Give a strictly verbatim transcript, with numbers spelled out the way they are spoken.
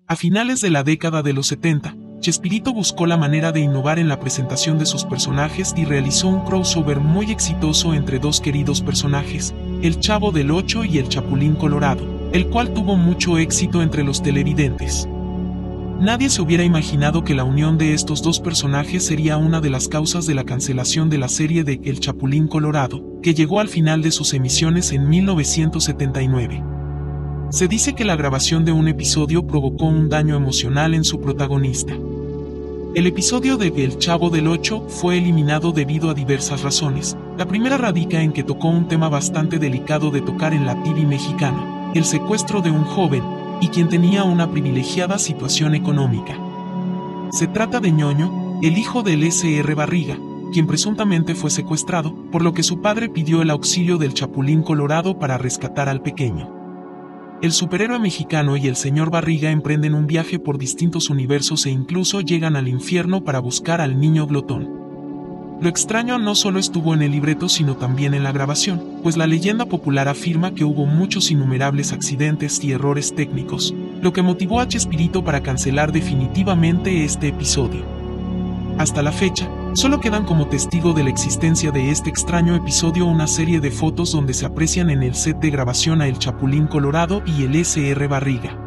A finales de la década de los setenta, Chespirito buscó la manera de innovar en la presentación de sus personajes y realizó un crossover muy exitoso entre dos queridos personajes, el Chavo del Ocho y el Chapulín Colorado, el cual tuvo mucho éxito entre los televidentes. Nadie se hubiera imaginado que la unión de estos dos personajes sería una de las causas de la cancelación de la serie de El Chapulín Colorado, que llegó al final de sus emisiones en mil novecientos setenta y nueve. Se dice que la grabación de un episodio provocó un daño emocional en su protagonista. El episodio de El Chavo del Ocho fue eliminado debido a diversas razones. La primera radica en que tocó un tema bastante delicado de tocar en la T V mexicana, el secuestro de un joven, y quien tenía una privilegiada situación económica. Se trata de Ñoño, el hijo del ese erre Barriga, quien presuntamente fue secuestrado, por lo que su padre pidió el auxilio del Chapulín Colorado para rescatar al pequeño. El superhéroe mexicano y el señor Barriga emprenden un viaje por distintos universos e incluso llegan al infierno para buscar al niño glotón. Lo extraño no solo estuvo en el libreto sino también en la grabación, pues la leyenda popular afirma que hubo muchos innumerables accidentes y errores técnicos, lo que motivó a Chespirito para cancelar definitivamente este episodio. Hasta la fecha, solo quedan como testigo de la existencia de este extraño episodio una serie de fotos donde se aprecian en el set de grabación a el Chapulín Colorado y el ese erre Barriga.